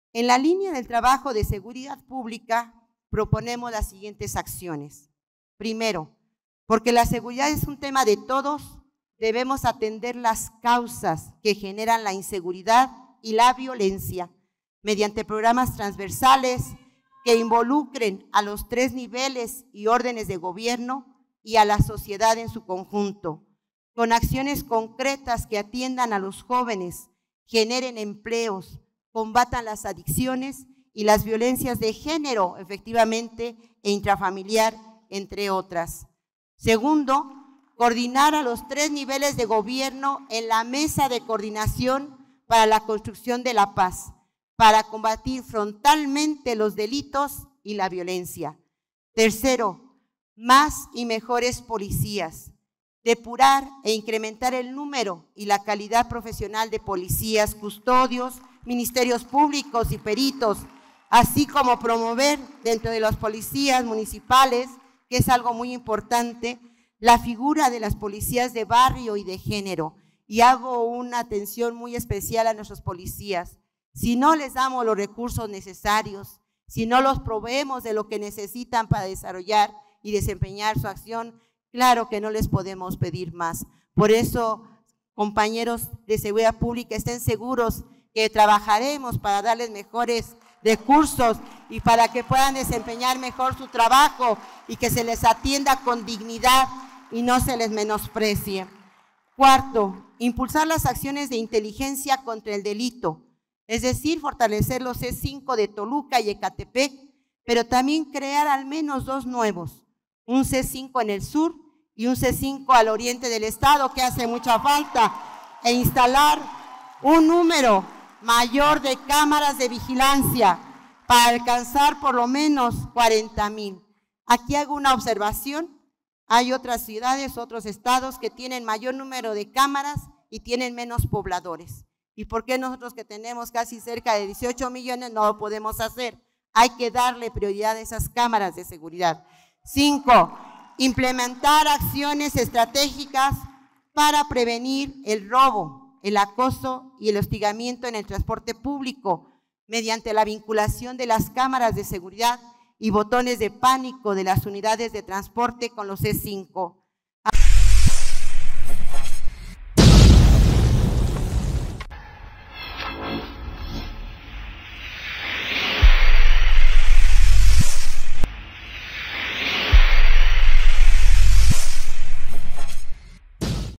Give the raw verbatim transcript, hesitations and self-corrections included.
En la línea del trabajo de seguridad pública, proponemos las siguientes acciones. Primero, porque la seguridad es un tema de todos, debemos atender las causas que generan la inseguridad y la violencia mediante programas transversales que involucren a los tres niveles y órdenes de gobierno y a la sociedad en su conjunto, con acciones concretas que atiendan a los jóvenes, generen empleos, combatan las adicciones y las violencias de género, efectivamente, e intrafamiliar, entre otras. Segundo, coordinar a los tres niveles de gobierno en la mesa de coordinación para la construcción de la paz, para combatir frontalmente los delitos y la violencia. Tercero, más y mejores policías, depurar e incrementar el número y la calidad profesional de policías, custodios, ministerios públicos y peritos, así como promover dentro de los policías municipales, que es algo muy importante, la figura de las policías de barrio y de género. Y hago una atención muy especial a nuestros policías. Si no les damos los recursos necesarios, si no los proveemos de lo que necesitan para desarrollar y desempeñar su acción, claro que no les podemos pedir más. Por eso, compañeros de seguridad pública, estén seguros que trabajaremos para darles mejores recursos y para que puedan desempeñar mejor su trabajo y que se les atienda con dignidad y no se les menosprecie. Cuarto, impulsar las acciones de inteligencia contra el delito, es decir, fortalecer los C cinco de Toluca y Ecatepec, pero también crear al menos dos nuevos, un C cinco en el sur y un C cinco al oriente del estado, que hace mucha falta, e instalar un número mayor de cámaras de vigilancia para alcanzar por lo menos cuarenta mil. Aquí hago una observación. Hay otras ciudades, otros estados que tienen mayor número de cámaras y tienen menos pobladores. ¿Y por qué nosotros, que tenemos casi cerca de dieciocho millones, no lo podemos hacer? Hay que darle prioridad a esas cámaras de seguridad. Cinco, implementar acciones estratégicas para prevenir el robo, el acoso y el hostigamiento en el transporte público mediante la vinculación de las cámaras de seguridad y botones de pánico de las unidades de transporte con los C cinco.